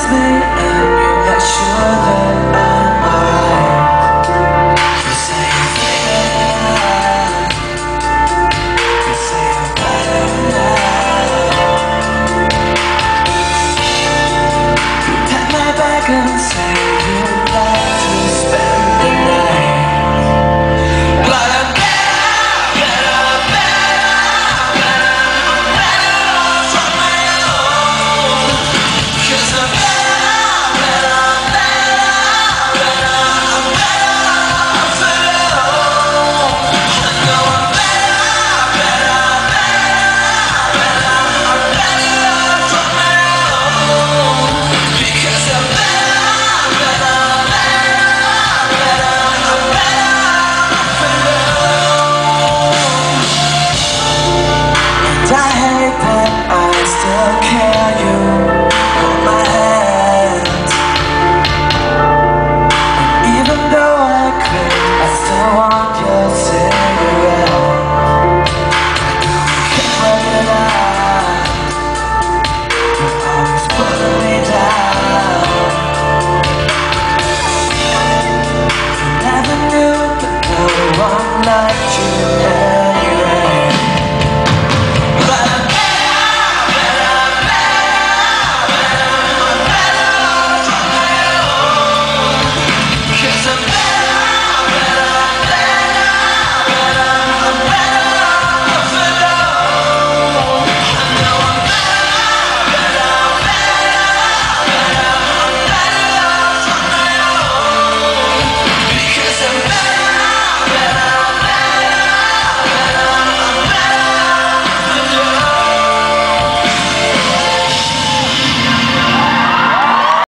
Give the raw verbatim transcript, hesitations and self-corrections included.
with me and you're not sure that I'm alright. You say you're better, you say you're better now. You pat my back and say